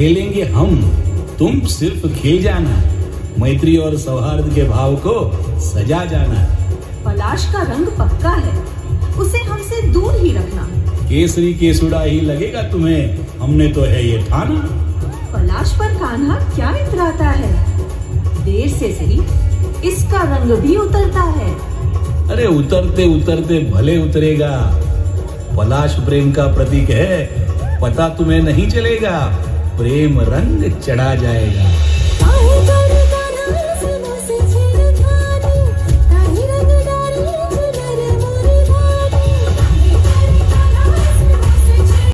खेलेंगे हम, तुम सिर्फ खेल जाना, मैत्री और सौहार्द के भाव को सजा जाना। पलाश का रंग पक्का है, उसे हमसे दूर ही रखना। केसरी केसुड़ा ही लगेगा तुम्हें, हमने तो है ये ठाना। पलाश पर कान्हा क्या इतराता है, देर से सही इसका रंग भी उतरता है। अरे उतरते उतरते भले उतरेगा, पलाश प्रेम का प्रतीक है, पता तुम्हें नहीं चलेगा, प्रेम रंग चढ़ा जाएगा।